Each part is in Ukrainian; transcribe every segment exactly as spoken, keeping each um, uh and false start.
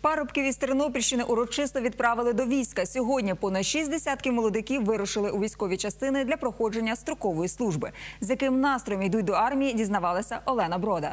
Парубків із Тернопільщини урочисто відправили до війська. Сьогодні понад шість десятків молодиків вирушили у військові частини для проходження строкової служби. З яким настроєм йдуть до армії, дізнавалася Олена Брода.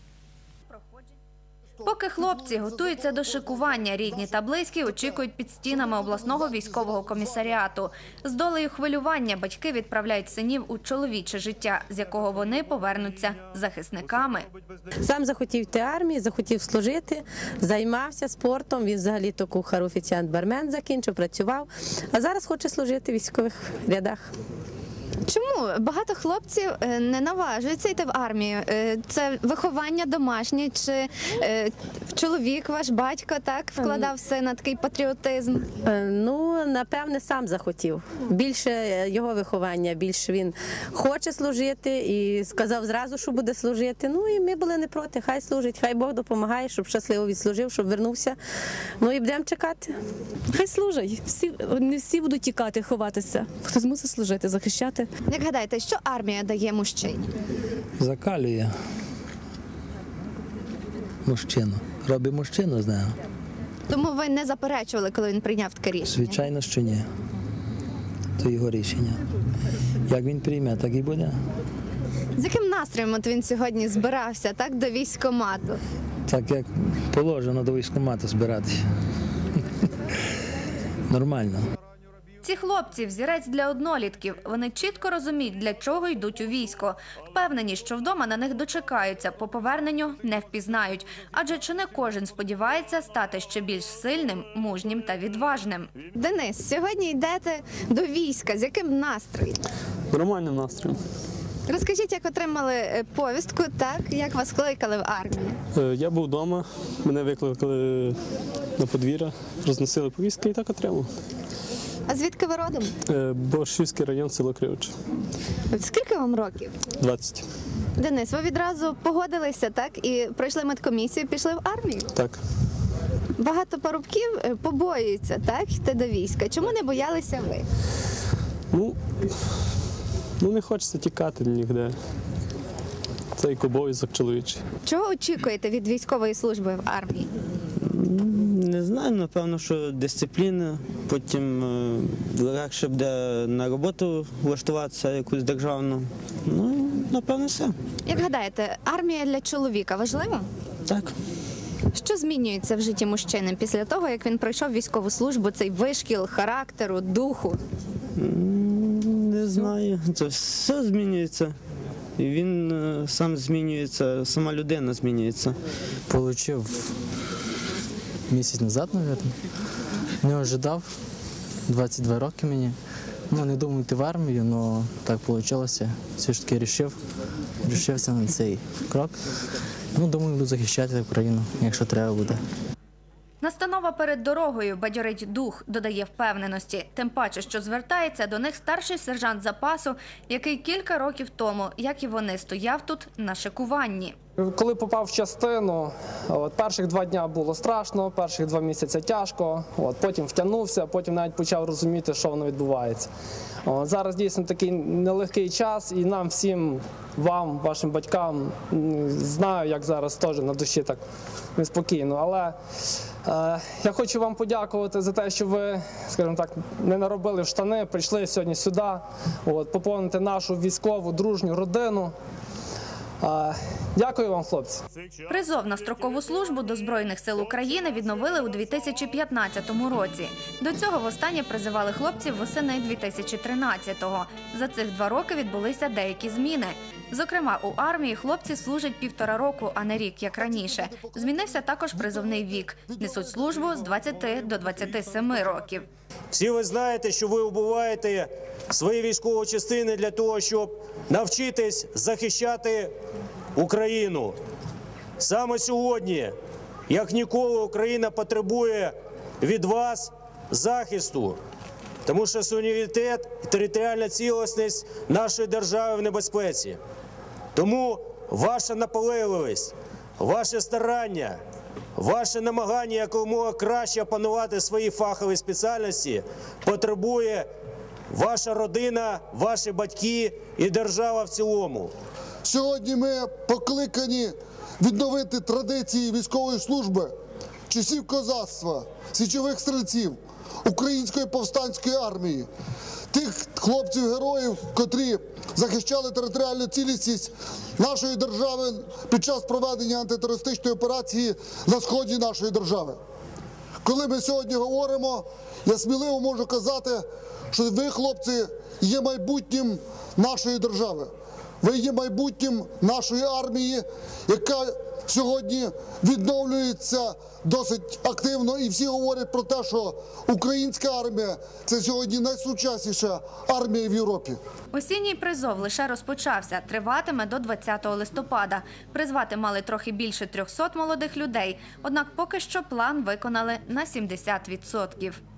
Поки хлопці готуються до шикування, рідні та близькі очікують під стінами обласного військового комісаріату. З долею хвилювання батьки відправляють синів у чоловіче життя, з якого вони повернуться захисниками. Сам захотів йти армії, захотів служити, займався спортом, він взагалі-то кухар, офіціант, бармен закінчив, працював, а зараз хоче служити в військових рядах. Чому багато хлопців не наважуються йти в армію? Це виховання домашнє, чи чоловік, ваш батько, так вкладав сина такий патріотизм? Ну, напевне, сам захотів. Більше його виховання, більше він хоче служити і сказав зразу, що буде служити. Ну і ми були не проти, хай служить, хай Бог допомагає, щоб щасливо відслужив, щоб вернувся. Ну і будемо чекати. Хай служать. Всі, не всі будуть тікати, ховатися. Хтось мусить служити, захищати. Як гадаєте, що армія дає мужчині? Закалює мужчину. Робить мужчину з нього. Тому ви не заперечували, коли він прийняв таке рішення? Звичайно, що ні. Це його рішення. Як він прийме, так і буде. З яким настроєм от він сьогодні збирався, так, до військкомату? Так, як положено до військкомату збиратися. Нормально. Ці хлопці – взірець для однолітків. Вони чітко розуміють, для чого йдуть у військо. Впевнені, що вдома на них дочекаються, по поверненню не впізнають. Адже чи не кожен сподівається стати ще більш сильним, мужнім та відважним. Денис, сьогодні йдете до війська. З яким настроєм? Нормальним настроєм. Розкажіть, як отримали повістку, так, як вас кликали в армію? Я був вдома, мене викликали на подвір'я, розносили повістки і так отримав. А звідки ви родом? Борщівський район, село Кривичі. Скільки вам років? двадцять. Денис, ви відразу погодилися, так, і пройшли медкомісію, пішли в армію? Так. Багато парубків побоюються, так, йти до війська. Чому не боялися ви? Ну, ну не хочеться тікати ніде. Це як обов'язок чоловічий. Чого очікуєте від військової служби в армії? Не знаю, напевно, що дисципліна, потім легше буде на роботу влаштуватися, якусь державну. Ну, напевно, все. Як гадаєте, армія для чоловіка важлива? Так. Що змінюється в житті мужчини після того, як він пройшов військову службу, цей вишкіл характеру, духу? Не знаю, це все змінюється. І він сам змінюється, сама людина змінюється. Получив місяць назад, мабуть. Не ожидав, двадцять два роки мені. Ну, не думав йти в армію, але так вийшло. Все ж таки вирішив, вирішився на цей крок. Ну, думаю, буду захищати Україну, якщо треба буде. Настанова перед дорогою бадьорить дух, додає впевненості. Тим паче, що звертається до них старший сержант запасу, який кілька років тому, як і вони, стояв тут на шикуванні. Коли попав в частину, от, перших два дня було страшно, перших два місяці тяжко, от, потім втягнувся, потім навіть почав розуміти, що воно відбувається. От, зараз дійсно такий нелегкий час, і нам всім, вам, вашим батькам, знаю, як зараз теж на душі так неспокійно, але е, я хочу вам подякувати за те, що ви, скажімо так, не наробили в штани, прийшли сьогодні сюди, от, поповнити нашу військову, дружню родину. Дякую вам, хлопці. Призов на строкову службу до Збройних сил України відновили у дві тисячі п'ятнадцятому році. До цього востаннє призивали хлопців восени дві тисячі тринадцятого. За цих два роки відбулися деякі зміни. Зокрема, у армії хлопці служать півтора року, а не рік, як раніше. Змінився також призовний вік. Несуть службу з двадцяти до двадцяти семи років. Всі ви знаєте, що ви убуваєте свої військові частини для того, щоб навчитись захищати Україну. Саме сьогодні, як ніколи, Україна потребує від вас захисту, тому що суверенітет і територіальна цілісність нашої держави в небезпеці. Тому ваша наполегливість, ваше старання, ваше намагання якомога краще опанувати свої фахові спеціальності потребує ваша родина, ваші батьки і держава в цілому. Сьогодні ми покликані відновити традиції військової служби часів козацтва, січових стрільців, Української повстанської армії, тих хлопців-героїв, котрі захищали територіальну цілісність нашої держави під час проведення антитерористичної операції на сході нашої держави. Коли ми сьогодні говоримо, я сміливо можу казати, що ви, хлопці, є майбутнім нашої держави. Ви є майбутнім нашої армії, яка сьогодні відновлюється досить активно. І всі говорять про те, що українська армія – це сьогодні найсучасніша армія в Європі. Осінній призов лише розпочався, триватиме до двадцятого листопада. Призвати мали трохи більше трьохсот молодих людей, однак поки що план виконали на сімдесят відсотків.